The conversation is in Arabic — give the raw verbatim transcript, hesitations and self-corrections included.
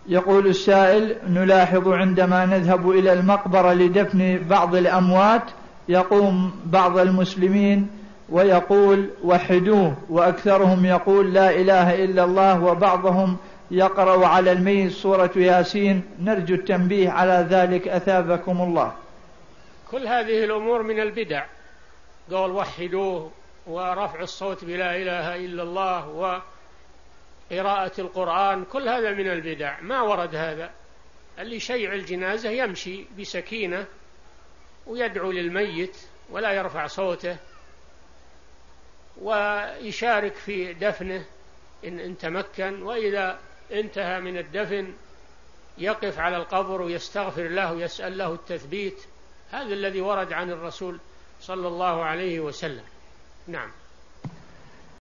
يقول السائل: نلاحظ عندما نذهب إلى المقبرة لدفن بعض الأموات يقوم بعض المسلمين ويقول وحدوه، وأكثرهم يقول لا إله إلا الله، وبعضهم يقرأ على الميت سورة ياسين. نرجو التنبيه على ذلك أثابكم الله. كل هذه الأمور من البدع، قول وحدوه ورفع الصوت بلا إله إلا الله وقراءة القرآن، كل هذا من البدع، ما ورد هذا. اللي شيع الجنازة يمشي بسكينة ويدعو للميت ولا يرفع صوته، ويشارك في دفنه إن, إن تمكن، وإذا انتهى من الدفن يقف على القبر ويستغفر الله ويسأل له التثبيت. هذا الذي ورد عن الرسول صلى الله عليه وسلم. نعم.